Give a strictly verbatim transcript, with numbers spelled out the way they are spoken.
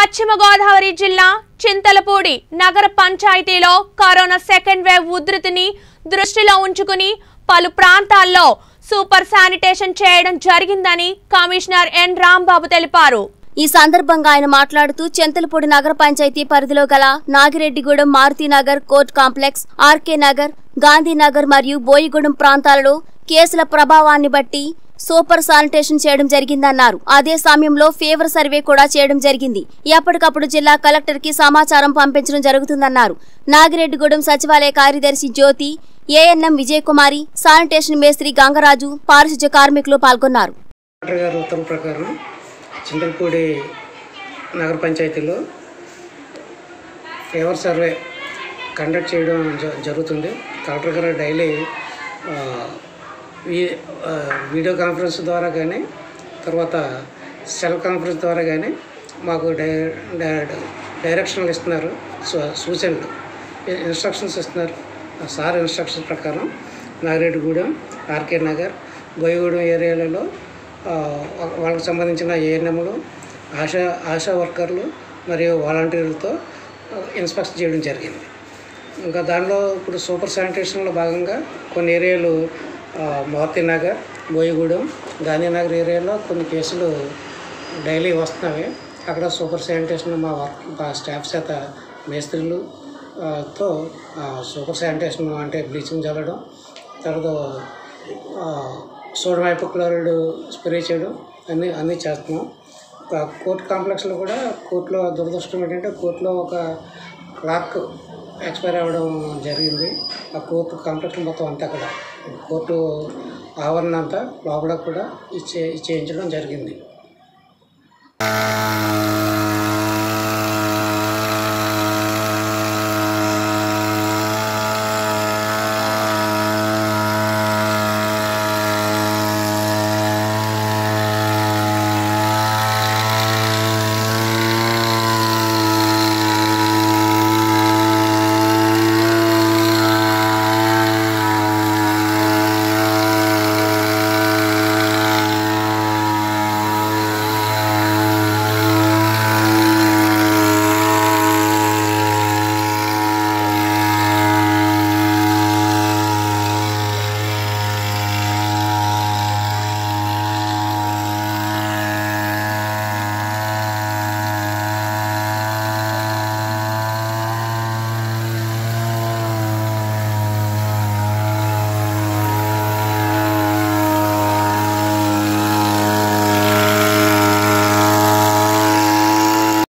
పశ్చిమ గోదావరి జిల్లా చింతలపూడి నగర పంచాయతీలో కరోనా సెకండ్ వేవ్ ఉధృతిని దృష్టిలో ఉంచుకుని పలు ప్రాంతాల్లో సూపర్ శానిటేషన్ చేయడం జరిగిందని కమిషనర్ ఎన్ రాంబాబు తెలిపారు। ఈ సందర్భంగా ఆయన మాట్లాడుతూ చింతలపూడి నగర పంచాయతీ పరిధిలో గల Nagireddigudem Marutinagar court complex RK Nagar Gandhinagar మరియు బోయిగూడెం ప్రాంతాలలో కేసుల ప్రభావాన్ని బట్టి సూపర్ శానిటేషన్ చేయడం జరిగిందన్నారు। అదే సమయంలో ఫీవర్ సర్వే కూడా చేయడం జరిగింది। ఎప్పటికప్పుడు జిల్లా కలెక్టర్ కి సమాచారం పంపించడం జరుగుతుందన్నారు। నాగిరెడ్డిగూడెం సచివాలయ కార్యదర్శి జ్యోతి, ఏఎన్ఎం విజయ్ కుమారి, శానిటేషన్ మేస్త్రి గంగరాజు, పారిశుధ్య కార్మికులు పాల్గొన్నారు। చింతలపూడి నగర పంచాయతీలో ఫీవర్ సర్వే కండక్ట్ చేయడం జరుగుతుంది। కలెక్టర్ గారు డైలీ వీడియో కాన్ఫరెన్స్ ద్వారా కానీ తర్వాత సెల్ కాన్ఫరెన్స్ ద్వారా కానీ మాకు డై డైరెక్షన్లు ఇస్తున్నారు, సూచనలు ఇన్స్ట్రక్షన్స్ ఇస్తున్నారు। సార్ ఇన్స్ట్రక్షన్స్ ప్రకారం నాగిరెడ్డిగూడెం, ఆర్కే నగర్, బోయిగూడెం ఏరియాలలో వాళ్ళకి సంబంధించిన ఏఎన్ఎంలు, ఆశా ఆశా వర్కర్లు మరియు వాలంటీర్లతో ఇన్స్పెక్షన్ చేయడం జరిగింది। ఇంకా దానిలో ఇప్పుడు సూపర్ శానిటేషన్లో భాగంగా కొన్ని ఏరియాలు మారుతి నగర్, బోయిగూడెం, గాంధీనగర్ ఏరియాలో కొన్ని కేసులు డైలీ వస్తున్నాయి। అక్కడ సూపర్ శానిటేషన్ మా వర్క్ మా స్టాఫ్ చేత మేస్త్రీలు తో సూపర్ శానిటేషన్ అంటే బ్లీచింగ్ చల్లడం, తర్వాత సోడియం హైపోక్లోరైడ్ స్ప్రే చేయడం అన్నీ అన్నీ చేస్తున్నాం। కోర్ట్ కాంప్లెక్స్లో కూడా కోర్టులో దురదృష్టం ఏంటంటే కోర్టులో ఒక క్లాక్ ఎక్స్పైర్ అవ్వడం జరిగింది। ఆ కోర్టు కాంప్లెక్స్ మొత్తం అంతా అక్కడ కోర్టు ఆవరణ అంతా లోపల కూడా ఇచ్చే చేయించడం జరిగింది।